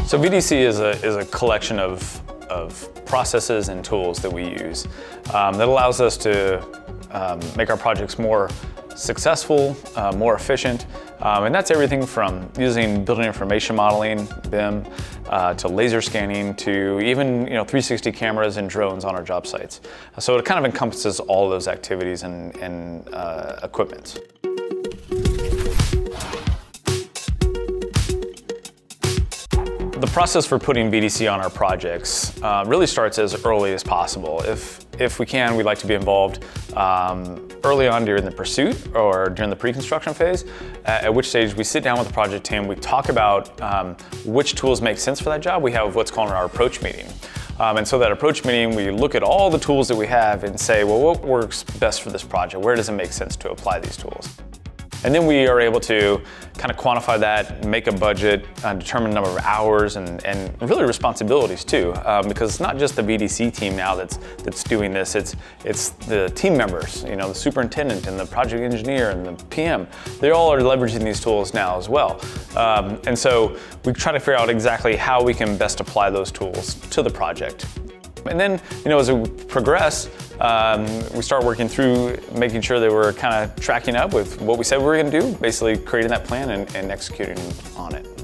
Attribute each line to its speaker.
Speaker 1: So VDC is a collection of processes and tools that we use that allows us to make our projects more successful, more efficient, and that's everything from using building information modeling, BIM, to laser scanning, to even 360 cameras and drones on our job sites. So it kind of encompasses all of those activities and equipment. The process for putting VDC on our projects really starts as early as possible. If we can, we'd like to be involved early on during the pursuit or during the pre-construction phase, at which stage we sit down with the project team, we talk about which tools make sense for that job. We have what's called our approach meeting. And so that approach meeting, we look at all the tools that we have and say, well, what works best for this project? Where does it make sense to apply these tools? And then we are able to kind of quantify that, make a budget, determine the number of hours, and really responsibilities too, because it's not just the VDC team now that's doing this. It's the team members, the superintendent and the project engineer and the PM. They all are leveraging these tools now as well, and so we try to figure out exactly how we can best apply those tools to the project. And then, as we progress, we start working through making sure that we're kind of tracking up with what we said we were going to do, basically creating that plan and executing on it.